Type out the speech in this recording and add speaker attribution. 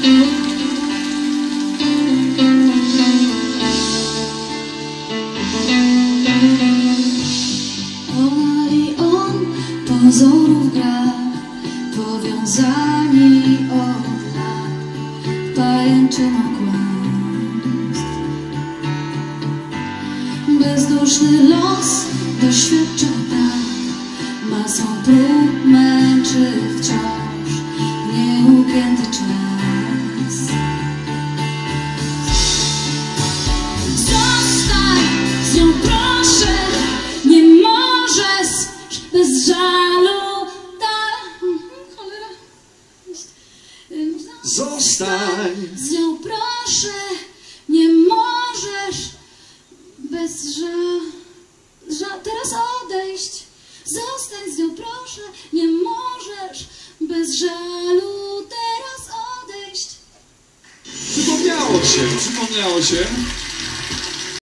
Speaker 1: Ona i on pozorów gra, powiązani od lat pajęczyną kłamstw. Bezduszny los doświadcza tak, masą prób męczy wciąż nieugięty czas. Zostań z nią proszę, nie możesz bez żalu. Cholera.
Speaker 2: Zostań
Speaker 1: z nią proszę, nie możesz bez teraz odejść. Zostań z nią proszę, nie możesz bez żalu teraz odejść.
Speaker 2: Przypomniało się.